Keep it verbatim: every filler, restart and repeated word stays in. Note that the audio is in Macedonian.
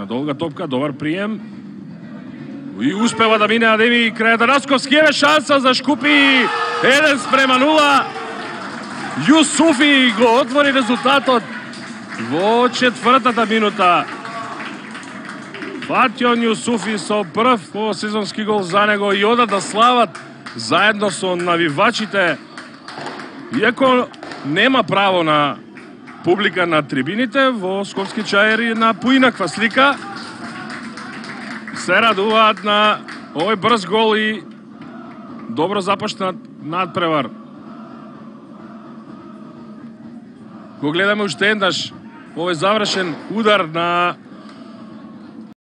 Една долга топка, добар прием. И успева да мине Адеми крај Тарасковски. Еве шанса за Шкупи. еден спрема нула. Јусуфи го отвори резултатот во четвртата минута. Фатион Јусуфи со прв посезонски гол за него и одат да слават заедно со навивачите. Иако нема право на публика на трибините, во Скопски Чаери на поинаква слика. Се радуваат на овој брз гол и добро започнат надпревар. Го гледаме уште еднаш овој завршен удар на